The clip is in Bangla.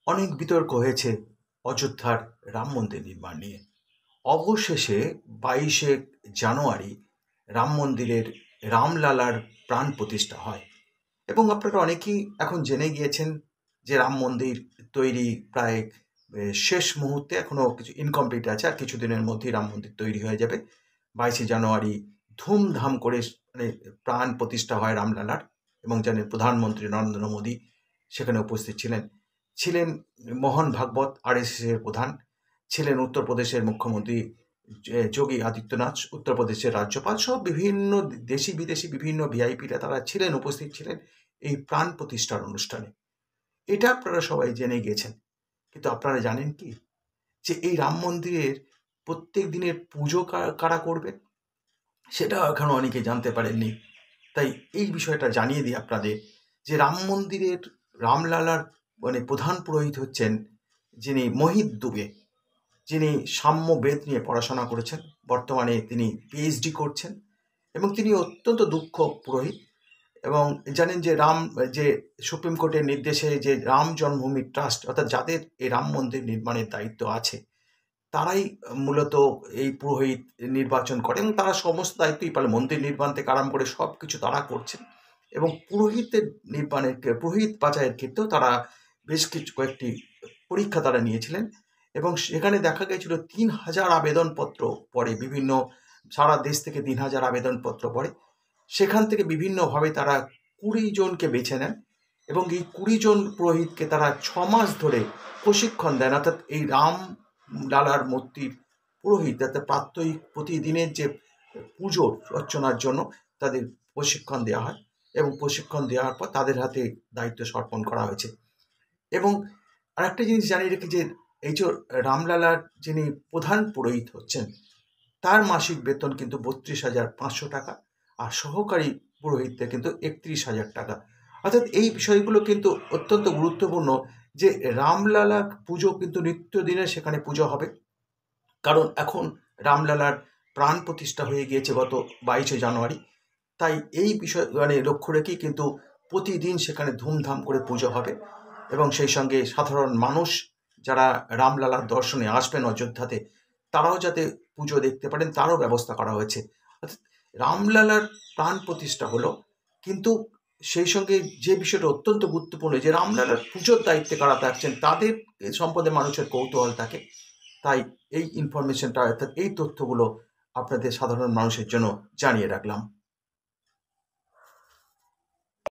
অনেক বিতর্ক হয়েছে অযোধ্যার রাম মন্দির নির্মাণ নিয়ে। অবশেষে 22শে জানুয়ারি রাম মন্দিরের রামলালার প্রাণ প্রতিষ্ঠা হয় এবং আপনারা অনেকেই এখন জেনে গিয়েছেন যে রাম মন্দির তৈরি প্রায় শেষ মুহূর্তে, এখনো কিছু ইনকমপ্লিট আছে, আর কিছুদিনের মধ্যেই রাম মন্দির তৈরি হয়ে যাবে। 22শে জানুয়ারি ধুমধাম করে মানে প্রাণ প্রতিষ্ঠা হয় রামলালার, এবং জানেন প্রধানমন্ত্রী নরেন্দ্র মোদী সেখানে উপস্থিত ছিলেন। ছিলেন মোহন ভাগবত, আরএসএসের প্রধান, ছিলেন উত্তরপ্রদেশের মুখ্যমন্ত্রী যোগী আদিত্যনাথ, উত্তরপ্রদেশের রাজ্যপাল, সব বিভিন্ন দেশি বিদেশি বিভিন্ন ভিআইপিরা তারা ছিলেন, উপস্থিত ছিলেন এই প্রাণ প্রতিষ্ঠার অনুষ্ঠানে। এটা আপনারা সবাই জেনে গেছেন, কিন্তু আপনারা জানেন কি যে এই রাম মন্দিরের প্রত্যেক দিনের পুজো কারা করবেন? সেটা এখনো অনেকে জানতে পারেননি। তাই এই বিষয়টা জানিয়ে দিই আপনাদের যে রাম মন্দিরের রামলালার মানে প্রধান পুরোহিত হচ্ছেন যিনি মোহিত দুবে, যিনি সাম্যবেদ নিয়ে পড়াশোনা করেছেন। বর্তমানে তিনি পিএইচডি করছেন এবং তিনি অত্যন্ত দক্ষ পুরোহিত। এবং জানেন যে যে সুপ্রিম কোর্টের নির্দেশে যে রাম জন্মভূমি ট্রাস্ট, অর্থাৎ যাদের এই রাম মন্দির নির্মাণের দায়িত্ব আছে, তারাই মূলত এই পুরোহিত নির্বাচন করে এবং তারা সমস্ত দায়িত্বই পালন, মন্দির নির্মাণ থেকে আরম্ভ করে সব কিছু তারা করছেন। এবং পুরোহিতের নির্মাণের পুরোহিত বাছাইয়ের ক্ষেত্রেও তারা বেশ কয়েকটি পরীক্ষা তারা নিয়েছিলেন এবং সেখানে দেখা গেছিল 3000 আবেদনপত্র পড়ে, বিভিন্ন সারা দেশ থেকে 3000 আবেদনপত্র পড়ে। সেখান থেকে বিভিন্নভাবে তারা 20 জনকে বেছে নেন এবং এই 20 জন পুরোহিতকে তারা 6 মাস ধরে প্রশিক্ষণ দেন, অর্থাৎ এই রাম লালার মূর্তির পুরোহিত যাতে প্রাত্যহিক প্রতিদিনের যে পুজোর অর্চনার জন্য তাদের প্রশিক্ষণ দেওয়া হয় এবং প্রশিক্ষণ দেওয়ার পর তাদের হাতে দায়িত্ব সমর্পণ করা হয়েছে। এবং আরেকটা জিনিস জানিয়ে রেখে যে এই যে রামলালার যিনি প্রধান পুরোহিত হচ্ছেন, তার মাসিক বেতন কিন্তু 32,500 টাকা, আর সহকারী পুরোহিতদের কিন্তু 31,000 টাকা। অর্থাৎ এই বিষয়গুলো কিন্তু অত্যন্ত গুরুত্বপূর্ণ যে রামলালা পুজো কিন্তু নিত্যদিনে সেখানে পুজো হবে, কারণ এখন রামলালার প্রাণ প্রতিষ্ঠা হয়ে গিয়েছে গত 22শে জানুয়ারি। তাই এই বিষয় মানে লক্ষ্য রেখেই কিন্তু প্রতিদিন সেখানে ধুমধাম করে পুজো হবে এবং সেই সঙ্গে সাধারণ মানুষ যারা রামলালার দর্শনে আসবেন অযোধ্যাতে, তারাও যাতে পুজো দেখতে পারেন তারও ব্যবস্থা করা হয়েছে। অর্থাৎ রামলালার প্রাণ প্রতিষ্ঠা হলো, কিন্তু সেই সঙ্গে যে বিষয়টা অত্যন্ত গুরুত্বপূর্ণ যে রামলালার পুজোর দায়িত্বে কারা থাকছেন তাদের সম্পর্কে মানুষের কৌতূহল থাকে। তাই এই ইনফরমেশনটা, অর্থাৎ এই তথ্যগুলো আপনাদের সাধারণ মানুষের জন্য জানিয়ে রাখলাম।